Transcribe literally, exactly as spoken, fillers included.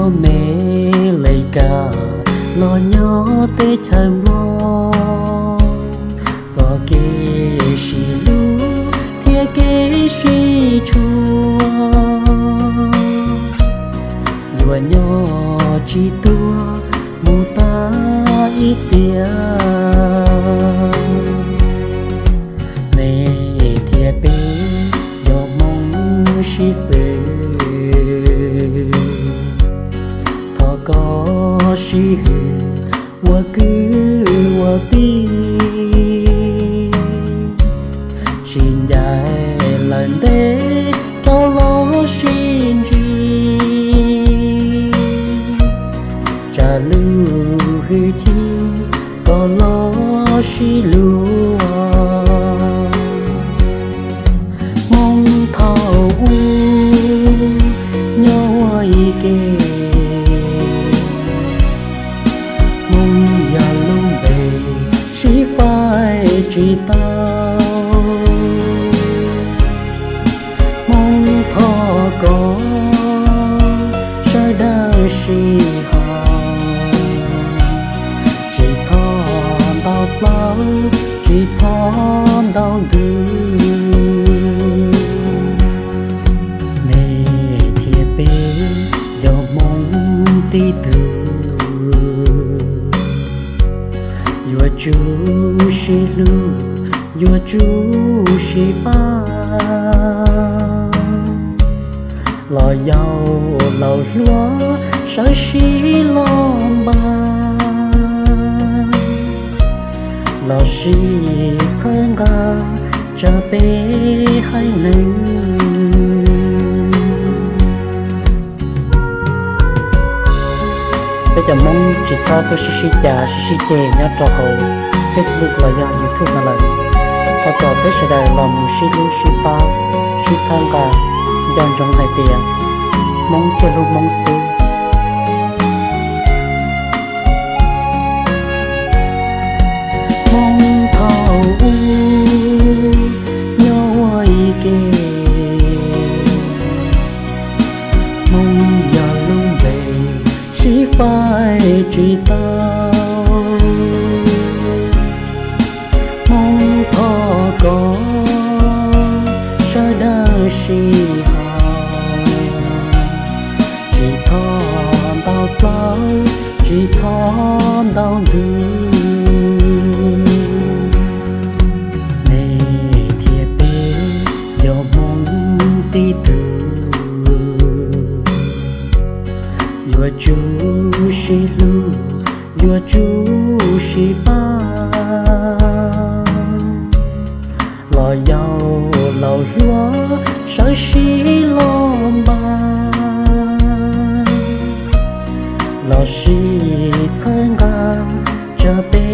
cho mẹ lấy cả lo nhỏ tê chăm lo do kê xì lu thia kê xì chua vừa nhỏ chỉ tua mù ta ít tia nè thia bê do mong xì sự thọ có xì hư wa cứ wa ti xin dài lần đấy cho lo xin chi trả lưu hư chi có lo xì lúa mong thầu u nhau ai kề mong già luôn bề chỉ phải chỉ tao mong thọ có sai đã xì chỉ thon đau bao chỉ thon đau đớn nề thiệp bê giàu mong tí từ vừa chú xì lu vừa chú xì ba lo giàu lâu lúa sai xì lom ba lo xì thân ga cha bê hay nâng bây giờ mong chỉ cho tôi xì xì già xì xì chè nhớ trò hậu Facebook là do YouTube là lời các cậu biết sẽ đại là một xì lu xì ba xì thân ga dọn trong hai tiền mong theo lúc mong sư mong thầu u nhau ai kề mong già luôn bề chỉ phải chỉ tao mong thọ có sai đã xì chỉ thon đau bao chỉ thon đau đớn nè thiệp bê do mong tí từ vừa chú xì lu vừa chú xì ba lo giàu lâu lúa sai xì lom ba lo xì thân ga cha bê